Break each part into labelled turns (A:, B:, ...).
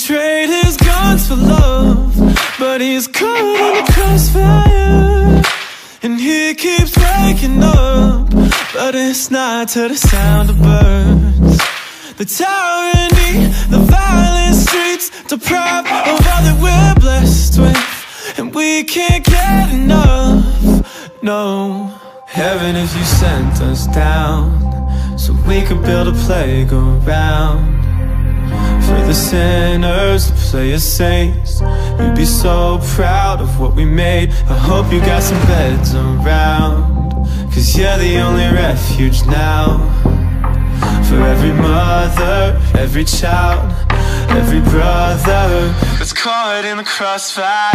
A: trade his guns for love, but he's caught in the crossfire. And he keeps waking up, but it's not to the sound of birds. The tyranny, the violent streets, deprived of all that we're blessed with, and we can't get enough, no. Heaven, if you sent us down so we could build a playground for the sinners to play as saints, you'd be so proud of what we made. I hope you got some beds around, 'cause you're the only refuge now. For every mother, every child, every brother that's caught in the crossfire,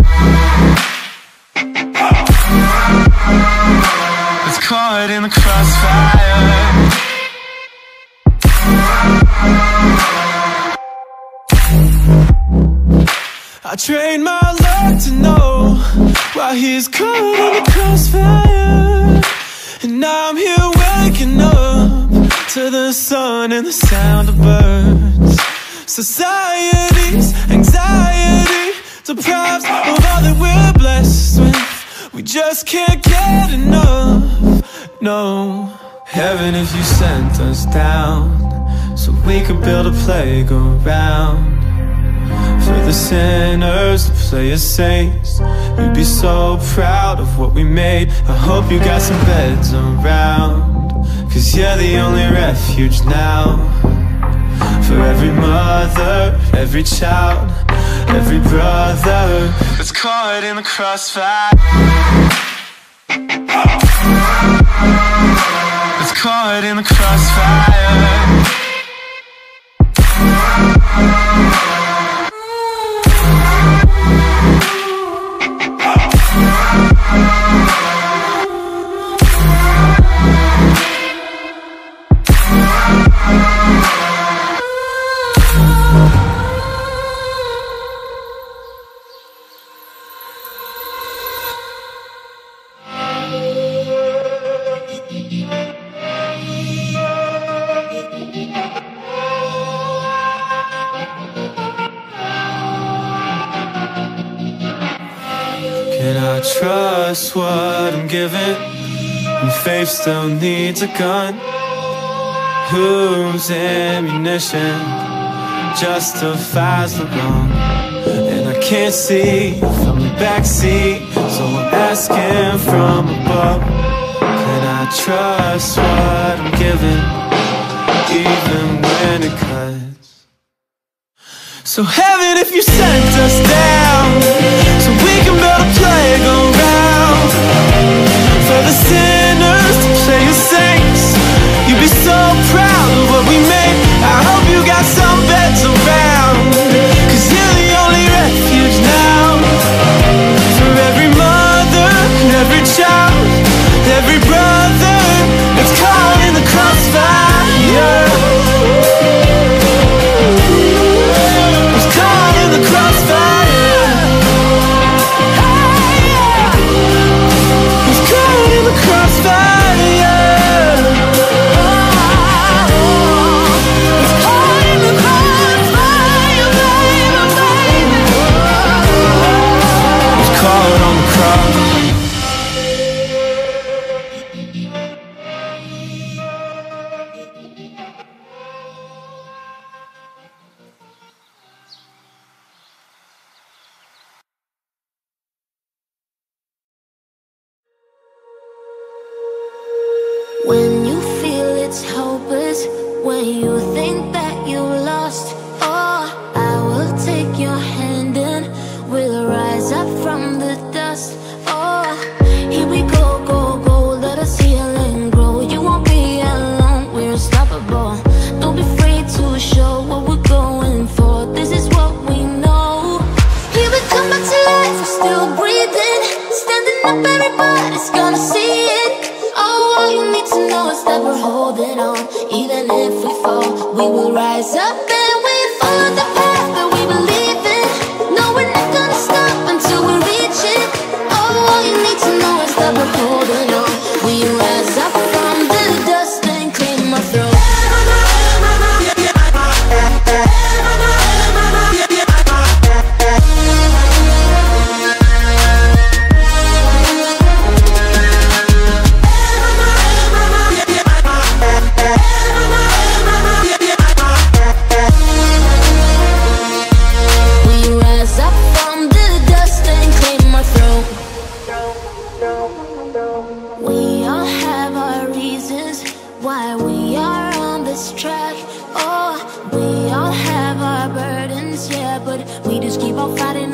A: that's caught in the crossfire. I trained my luck to know why he's caught in the crossfire. And now I'm here waking up to the sun and the sound of birds. Society's anxiety deprives of all that we're blessed with. We just can't get enough, no. Heaven, if you sent us down so we could build a playground for the sinners to play as saints, you'd be so proud of what we made. I hope you got some beds around, 'cause you're the only refuge now. For every mother, every child, every brother that's caught in the crossfire, that's caught in the crossfire. Can I trust what I'm given when faith still needs a gun? Whose ammunition justifies the wrong? And I can't see from the backseat, so I'm asking from above. Can I trust what I'm given, even when it cuts? So heaven, if you sent us down so we can build a playground for the sinners to play as saints, you'd be so proud of what we made. I hope you got some beds around, 'cause you're the only refuge now. For every mother, every child, every brother that's caught in the crossfire, was caught in the crossfire, was caught in the crossfire.
B: When you feel it's hopeless, when you think that you lost, oh, I will take your hand and we'll rise up from the dust. Oh, here we go, go, go, let us heal and grow. You won't be alone, we're unstoppable. Don't be afraid to show what we're going for. This is what we know. Here we come back to life, we're still breathing. Standing up, everybody's gonna see it. Oh, all you need to know is that we're holding on. Even if we fall, we will rise up and we follow the path that we believe in. No, we're not gonna stop until we reach it. Oh,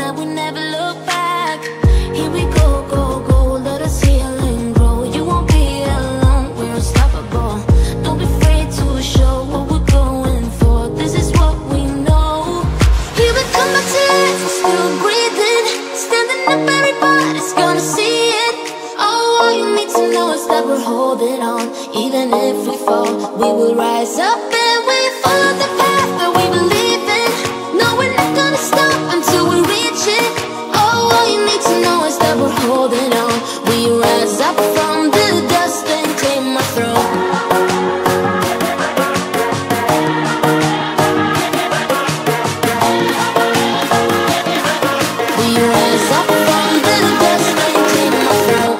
B: that we never look back. Here we go, go, go, let us heal and grow. You won't be alone, we're unstoppable. Don't be afraid to show what we're going for. This is what we know. Here we come back to life, we're still breathing. Standing up, everybody's gonna see it. Oh, all you need to know is that we're holding on. Even if we fall, we will rise up and we follow the path that we believe in. No, we're not gonna stop until we reach it. Oh, all you need to know is that we're holding on. We rise up from the dust and claim our throne. We rise up from the dust and claim our throne.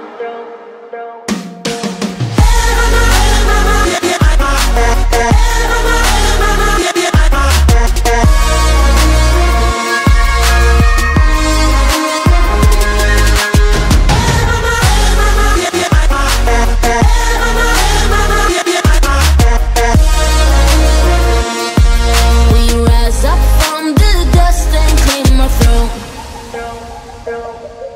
B: We rise up from the dust and claim our throne.